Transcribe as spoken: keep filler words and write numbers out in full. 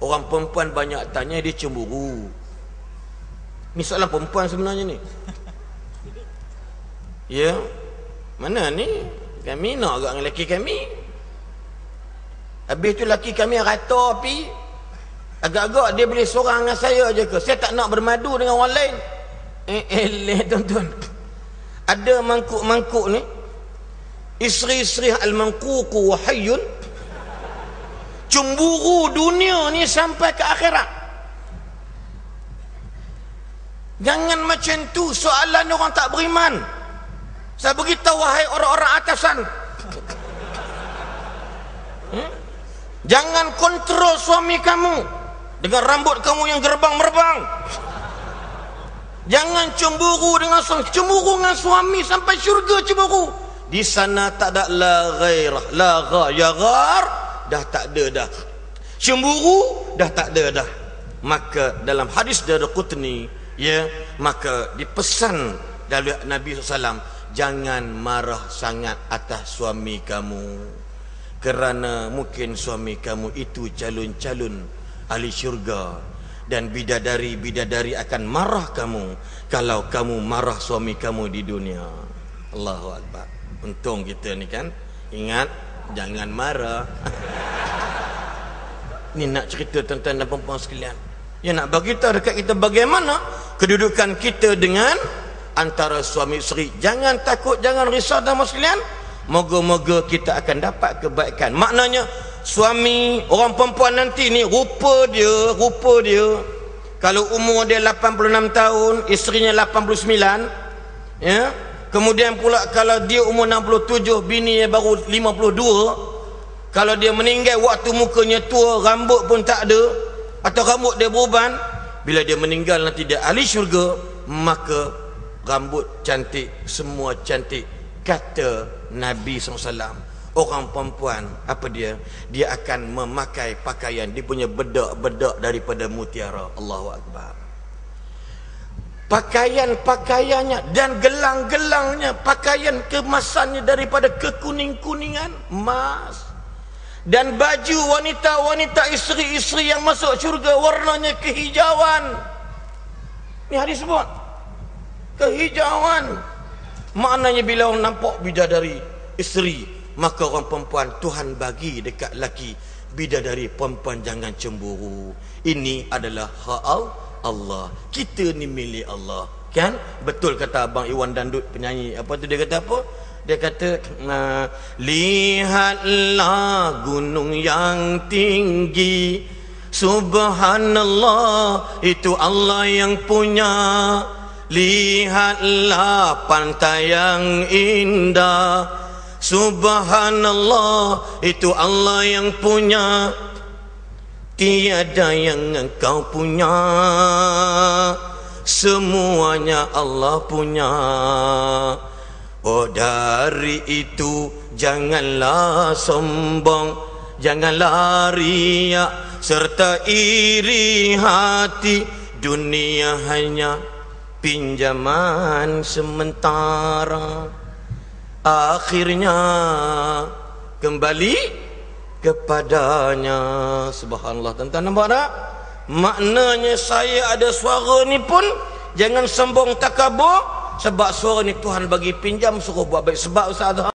Orang perempuan banyak tanya, dia cemburu. Ni soalan perempuan sebenarnya ni. Ya, mana ni? Kami nak agak dengan lelaki kami. Habis tu lelaki kami rata api. Agak-agak dia boleh seorang dengan saya je ke? Saya tak nak bermadu dengan orang lain. Eh, eleh tuan-tuan. Ada mangkuk-mangkuk ni. Isteri-isteri al-mangkuku wa hayyun. Cemburu dunia ni sampai ke akhirat. Jangan macam tu. Soalan orang tak beriman. Saya beritahu wahai orang-orang atasan. Hmm? Jangan kontrol suami kamu dengan rambut kamu yang gerbang-merbang. Jangan cemburu dengan suami. Cemburu dengan suami sampai syurga cemburu. Di sana tak ada la ghairah, la ghair, dah tak ada dah. Cemburu dah tak ada dah. Maka dalam hadis Daraqutni, ya, maka dipesan dari Nabi sallallahu alaihi wasallam, jangan marah sangat atas suami kamu, kerana mungkin suami kamu itu calon-calon ahli syurga, dan bidadari-bidadari akan marah kamu kalau kamu marah suami kamu di dunia. Allahu Akbar. Untung kita ni kan ingat jangan marah. Ni nak cerita tuan-tuan dan puan-puan sekalian. Ya, nak bagi tahu dekat kita bagaimana kedudukan kita dengan antara suami isteri. Jangan takut, jangan risau dalam sekalian. Moga-moga kita akan dapat kebaikan. Maknanya suami orang perempuan nanti ni rupa dia, rupa dia. Kalau umur dia lapan puluh enam tahun, isterinya lapan puluh sembilan, ya. Kemudian pula kalau dia umur enam puluh tujuh, bininya baru lima puluh dua. Kalau dia meninggal waktu mukanya tua, rambut pun tak ada, atau rambut dia beruban, bila dia meninggal nanti dia ahli syurga, maka rambut cantik, semua cantik. Kata Nabi sallallahu alaihi wasallam, orang perempuan apa dia? Dia akan memakai pakaian, dia punya bedak-bedak daripada mutiara. Allahu Akbar. Pakaian-pakaiannya dan gelang-gelangnya, pakaian kemasannya daripada kekuning-kuningan emas. Dan baju wanita-wanita isteri-isteri yang masuk syurga warnanya kehijauan. Ini hadis sebut kehijauan. Maknanya bila orang nampak bidadari isteri, maka orang perempuan Tuhan bagi dekat laki, bidadari perempuan jangan cemburu. Ini adalah hak Allah. Kita ni milik Allah. Kan? Betul kata Abang Iwan Dandut, penyanyi. Apa tu dia kata apa? Dia kata, nah, lihatlah gunung yang tinggi, subhanallah, itu Allah yang punya. Lihatlah pantai yang indah, subhanallah, itu Allah yang punya. Tiada yang engkau punya, semuanya Allah punya. Oh, dari itu janganlah sombong, janganlah riak serta iri hati. Dunia hanya pinjaman sementara, akhirnya kembali kepadanya. Subhanallah. Tuan-tuan nampak tak? Maknanya saya ada suara ni pun jangan sombong takabur, sebab suara ni Tuhan bagi pinjam suruh buat baik. Sebab Ustaz